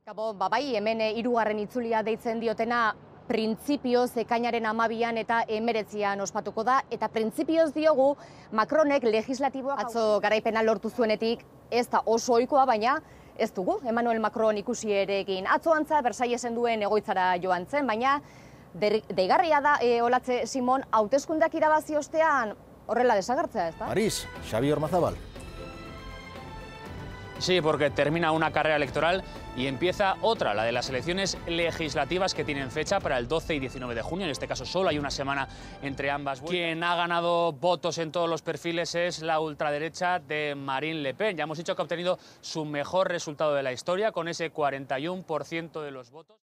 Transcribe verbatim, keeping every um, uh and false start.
Gabo, ba, bai, hemen hirugarren itzulia deitzen diotena printzipioz ekainaren hamabian eta emeretzian ospatuko da, eta printzipioz diogu Macronek legislatiboak atzo garaipena lortu zuenetik ez da oso ohikoa, baina ez dugu Emmanuel Macron ikusi ere egin. Atzo antza Versaillesen duen egoitzara joan zen, baina deigarria da, e, Olatze Simon, hauteskundeak irabazi ostean horrela desagertzea, ez da? París, Xabi Ormazabal. Sí, porque termina una carrera electoral y empieza otra, la de las elecciones legislativas que tienen fecha para el doce y diecinueve de junio. En este caso solo hay una semana entre ambas. Quien ha ganado votos en todos los perfiles es la ultraderecha de Marine Le Pen. Ya hemos dicho que ha obtenido su mejor resultado de la historia con ese cuarenta y uno por ciento de los votos.